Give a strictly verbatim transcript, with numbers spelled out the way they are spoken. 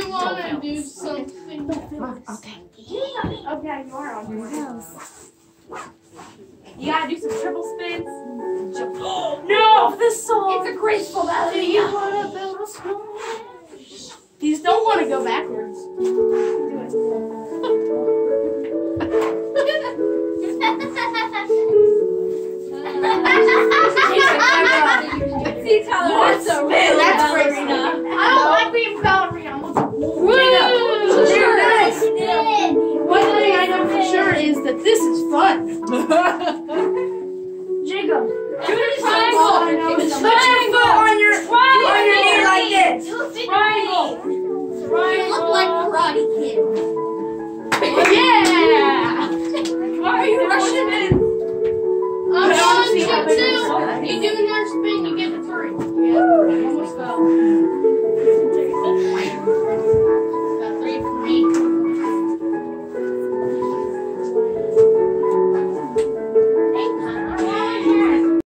want to Don't do fail. something? Mom, okay. Okay, you are on your way. You gotta do some triple spins. Jump. No, this song. It's a graceful ballet. Do you want to build a snowman? These don't want to go backwards.